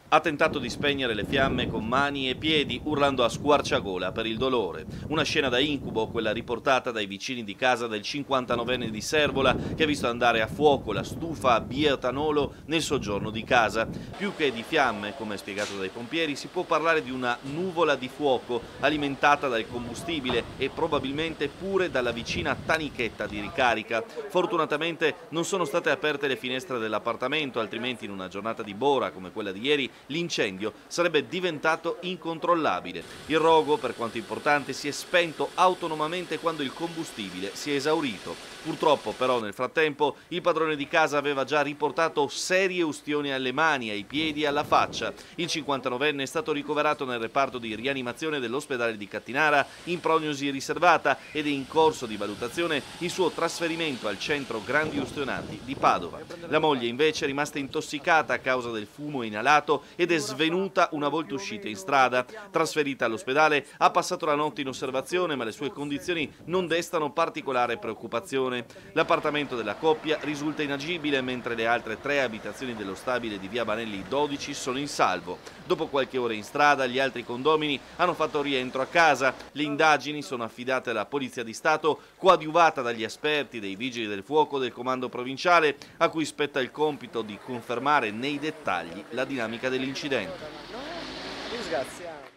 Ha tentato di spegnere le fiamme con mani e piedi, urlando a squarciagola per il dolore. Una scena da incubo, quella riportata dai vicini di casa del 59enne di Servola, che ha visto andare a fuoco la stufa a bioetanolo nel soggiorno di casa. Più che di fiamme, come spiegato dai pompieri, si può parlare di una nuvola di fuoco alimentata dal combustibile e probabilmente pure dalla vicina tanichetta di ricarica. Fortunatamente non sono state aperte le finestre dell'appartamento, altrimenti in una giornata di bora come quella di ieri l'incendio sarebbe diventato incontrollabile. Il rogo, per quanto importante, si è spento autonomamente quando il combustibile si è esaurito. Purtroppo, però, nel frattempo, il padrone di casa aveva già riportato serie ustioni alle mani, ai piedi e alla faccia. Il 59enne è stato ricoverato nel reparto di rianimazione dell'ospedale di Cattinara in prognosi riservata ed è in corso di valutazione il suo trasferimento al centro grandi ustionati di Padova. La moglie invece è rimasta intossicata a causa del fumo inalato ed è svenuta una volta uscita in strada. Trasferita all'ospedale, ha passato la notte in osservazione, ma le sue condizioni non destano particolare preoccupazione. L'appartamento della coppia risulta inagibile, mentre le altre 3 abitazioni dello stabile di via Banelli 12 sono in salvo. Dopo qualche ora in strada, gli altri condomini hanno fatto rientro a casa. Le indagini sono affidate alla Polizia di Stato, coadiuvata dagli esperti dei Vigili del Fuoco del Comando Provinciale, a cui spetta il compito di confermare nei dettagli la dinamica dell'incidente.